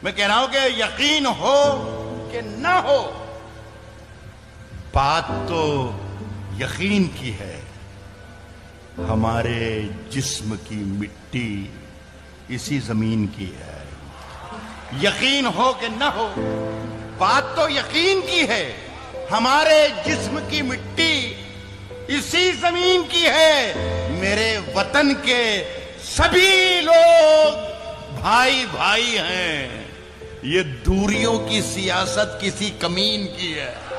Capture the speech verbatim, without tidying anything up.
मैं कह रहा हूं कि यकीन हो कि ना हो, बात तो यकीन की है। हमारे जिस्म की मिट्टी इसी जमीन की है। यकीन हो कि ना हो, बात तो यकीन की है। हमारे जिस्म की मिट्टी इसी जमीन की है। मेरे वतन के सभी लोग भाई भाई हैं। ये दूरियों की सियासत किसी कमीन की है।